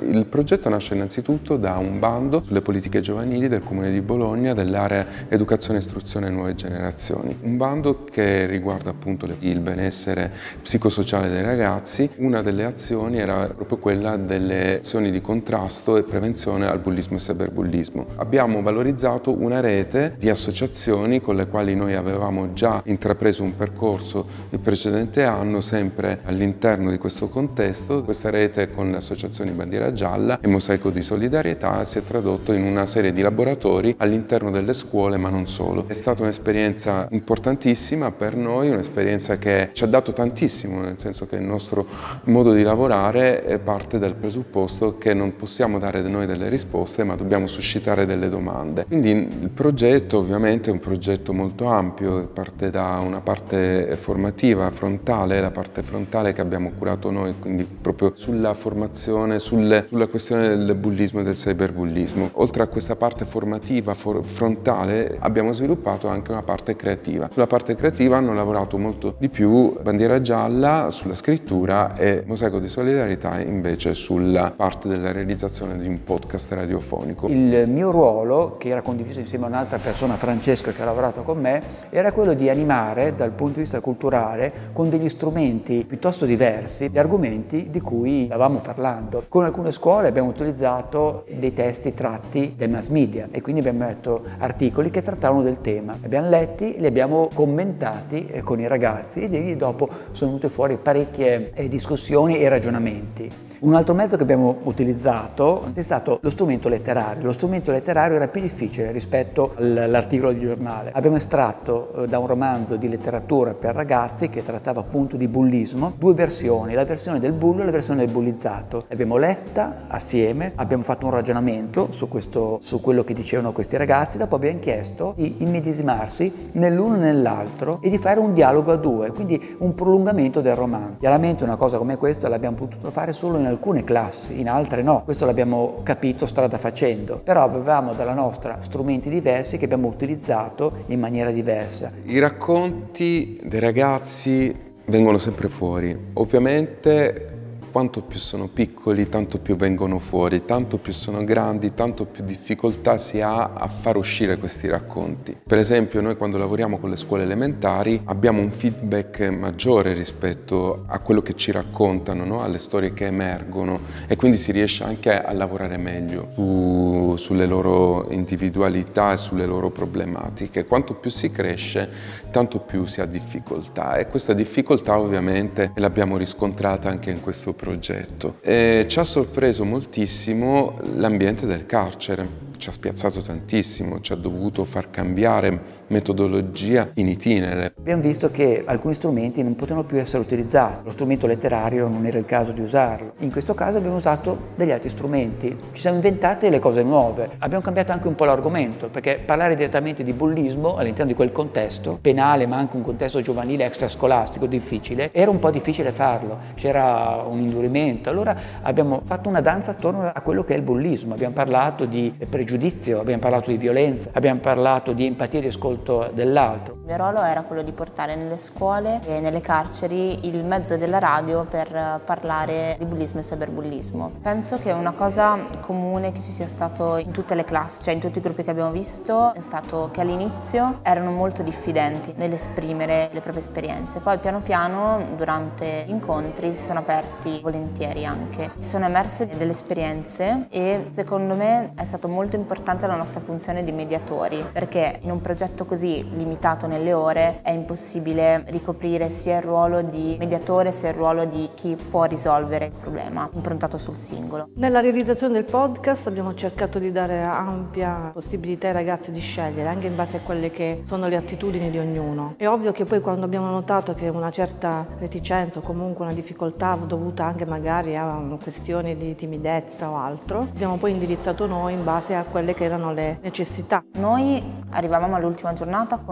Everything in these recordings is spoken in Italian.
Il progetto nasce innanzitutto da un bando sulle politiche giovanili del Comune di Bologna dell'area Educazione e Istruzione Nuove Generazioni. Un bando che riguarda appunto il benessere psicosociale dei ragazzi. Una delle azioni era proprio quella delle azioni di contrasto e prevenzione al bullismo e cyberbullismo. Abbiamo valorizzato una rete di associazioni con le quali noi avevamo già intrapreso un percorso il precedente anno, sempre all'interno di questo contesto. Questa rete con le associazioni Bandiera Gialla e Mosaico di Solidarietà si è tradotto in una serie di laboratori all'interno delle scuole, ma non solo. È stata un'esperienza importantissima per noi, un'esperienza che ci ha dato tantissimo, nel senso che il nostro modo di lavorare parte dal presupposto che non possiamo dare noi delle risposte, ma dobbiamo suscitare delle domande. Quindi il progetto ovviamente è un progetto molto ampio, parte da una parte formativa frontale, la parte frontale che abbiamo curato noi, quindi proprio sulla formazione, sulla questione del bullismo e del cyberbullismo. Oltre a questa parte formativa frontale abbiamo sviluppato anche una parte creativa. Sulla parte creativa hanno lavorato molto di più Bandiera Gialla sulla scrittura e Mosaico di Solidarietà invece sulla parte della realizzazione di un podcast radiofonico. Il mio ruolo, che era condiviso insieme a un'altra persona, Francesco, che ha lavorato con me, era quello di animare dal punto di vista culturale con degli strumenti piuttosto diversi gli argomenti di cui stavamo parlando. Con alcune scuole abbiamo utilizzato dei testi tratti dai mass media e quindi abbiamo letto articoli che trattavano del tema. Li abbiamo letti, li abbiamo commentati con i ragazzi e lì dopo sono venute fuori parecchie discussioni e ragionamenti. Un altro mezzo che abbiamo utilizzato è stato lo strumento letterario. Lo strumento letterario era più difficile rispetto all'articolo di giornale. Abbiamo estratto da un romanzo di letteratura per ragazzi che trattava appunto di bullismo due versioni, la versione del bullo e la versione del bullizzato. L'abbiamo letta assieme, abbiamo fatto un ragionamento su quello che dicevano questi ragazzi, dopo abbiamo chiesto di immedesimarsi nell'uno e nell'altro e di fare un dialogo a due, quindi un prolungamento del romanzo. Chiaramente una cosa come questa l'abbiamo potuto fare solo in alcune classi, in altre no. Questo l'abbiamo capito strada facendo, però avevamo dalla nostra strumenti diversi che abbiamo utilizzato in maniera diversa. I racconti dei ragazzi vengono sempre fuori. Ovviamente quanto più sono piccoli, tanto più vengono fuori, tanto più sono grandi, tanto più difficoltà si ha a far uscire questi racconti. Per esempio, noi quando lavoriamo con le scuole elementari abbiamo un feedback maggiore rispetto a quello che ci raccontano, no? Alle storie che emergono, e quindi si riesce anche a lavorare meglio sulle loro individualità e sulle loro problematiche. Quanto più si cresce, tanto più si ha difficoltà, e questa difficoltà ovviamente l'abbiamo riscontrata anche in questo progetto. E ci ha sorpreso moltissimo l'ambiente del carcere, ci ha spiazzato tantissimo, ci ha dovuto far cambiare metodologia in itinere. Abbiamo visto che alcuni strumenti non potevano più essere utilizzati, lo strumento letterario non era il caso di usarlo. In questo caso abbiamo usato degli altri strumenti, ci siamo inventati delle cose nuove, abbiamo cambiato anche un po' l'argomento, perché parlare direttamente di bullismo all'interno di quel contesto penale, ma anche un contesto giovanile extrascolastico difficile, era un po' difficile farlo, c'era un indurimento. Allora abbiamo fatto una danza attorno a quello che è il bullismo, abbiamo parlato di pregiudizio, abbiamo parlato di violenza, abbiamo parlato di empatia e di ascolto dell'altro. Il mio ruolo era quello di portare nelle scuole e nelle carceri il mezzo della radio per parlare di bullismo e cyberbullismo. Penso che una cosa comune che ci sia stato in tutte le classi, cioè in tutti i gruppi che abbiamo visto, è stato che all'inizio erano molto diffidenti nell'esprimere le proprie esperienze. Poi piano piano durante gli incontri si sono aperti volentieri anche. Si sono emerse delle esperienze e secondo me è stato molto importante la nostra funzione di mediatori, perché in un progetto così limitato nelle ore è impossibile ricoprire sia il ruolo di mediatore sia il ruolo di chi può risolvere il problema improntato sul singolo. Nella realizzazione del podcast abbiamo cercato di dare ampia possibilità ai ragazzi di scegliere anche in base a quelle che sono le attitudini di ognuno. È ovvio che poi quando abbiamo notato che una certa reticenza o comunque una difficoltà dovuta anche magari a questioni di timidezza o altro, abbiamo poi indirizzato noi in base a quelle che erano le necessità. Noi arrivavamo all'ultima giornata con già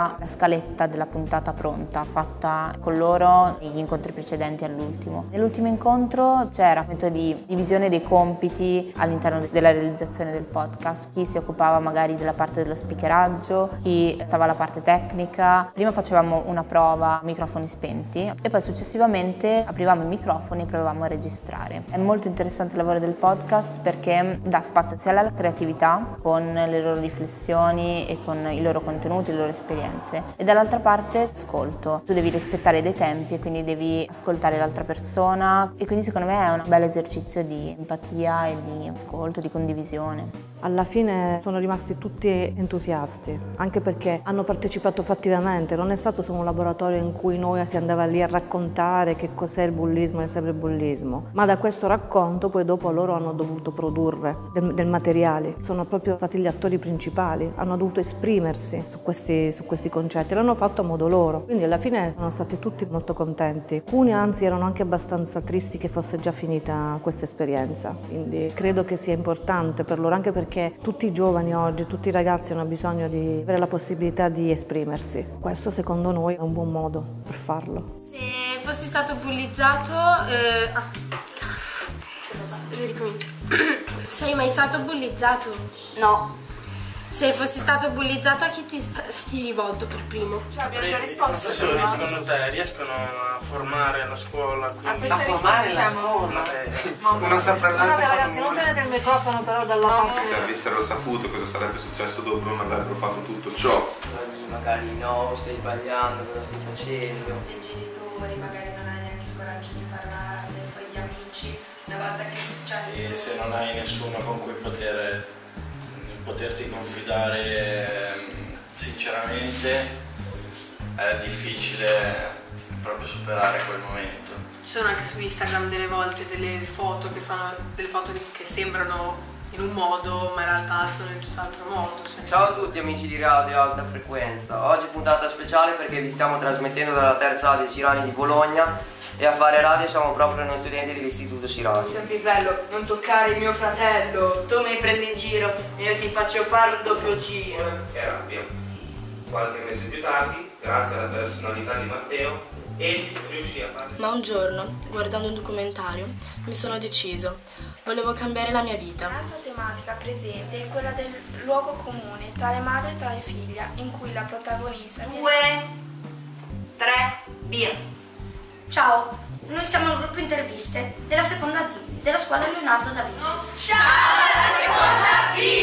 già la scaletta della puntata pronta, fatta con loro negli incontri precedenti all'ultimo. Nell'ultimo incontro c'era un momento di divisione dei compiti all'interno della realizzazione del podcast. Chi si occupava magari della parte dello speakeraggio, chi stava alla parte tecnica. Prima facevamo una prova, microfoni spenti, e poi successivamente aprivamo i microfoni e provavamo a registrare. È molto interessante il lavoro del podcast perché dà spazio sia alla creatività, con le loro riflessioni e con i loro contenuti, le loro esperienze, e dall'altra parte ascolto. Tu devi rispettare dei tempi e quindi devi ascoltare l'altra persona, e quindi secondo me è un bel esercizio di empatia e di ascolto, di condivisione. Alla fine sono rimasti tutti entusiasti, anche perché hanno partecipato fattivamente, non è stato solo un laboratorio in cui noi si andava lì a raccontare che cos'è il bullismo e il cyberbullismo, ma da questo racconto poi dopo loro hanno dovuto produrre del materiale, sono proprio stati gli attori principali, hanno dovuto esprimersi su questi concetti, l'hanno fatto a modo loro, quindi alla fine sono stati tutti molto contenti. Alcuni anzi erano anche abbastanza tristi che fosse già finita questa esperienza, quindi credo che sia importante per loro, anche perché tutti i giovani oggi, tutti i ragazzi hanno bisogno di avere la possibilità di esprimersi. Questo secondo noi è un buon modo per farlo. Se fossi stato bullizzato... ricomincio. Sei mai stato bullizzato? No. Se fossi stato bullizzato, a chi ti saresti rivolto per primo? Cioè, abbiamo già risposto. I professori secondo te riescono a formare la scuola? A questa rispondiamo. Uno sta parlando. Scusate ragazzi, non tenete il microfono però dalla parte. Se avessero saputo cosa sarebbe successo dopo, non avrebbero fatto tutto ciò. Magari no, stai sbagliando, cosa stai facendo? I genitori, magari non hai neanche il coraggio di parlare, poi gli amici, una volta che è successo. E se non hai nessuno con cui poterti confidare sinceramente, è difficile proprio superare quel momento. Ci sono anche su Instagram delle volte delle foto che fanno che sembrano in un modo ma in realtà sono in tutt'altro modo. Ciao a tutti amici di Radio Alta Frequenza, oggi puntata speciale perché vi stiamo trasmettendo dalla terza A del Sirani di Bologna, e a fare radio siamo proprio noi studenti dell'istituto Sirani. Sempre bello, non toccare il mio fratello. Tu mi prendi in giro e io ti faccio fare un doppio giro. Che rabbia. Qualche mese più tardi, grazie alla personalità di Matteo, egli riuscì a fare... Ma un giorno, guardando un documentario, mi sono deciso. Volevo cambiare la mia vita. Un'altra tematica presente è quella del luogo comune tra le madri e tra le figlie, in cui la protagonista... 2, 3, via! Ciao, noi siamo il gruppo interviste della seconda D della scuola Leonardo da Vinci. Ciao, la seconda B!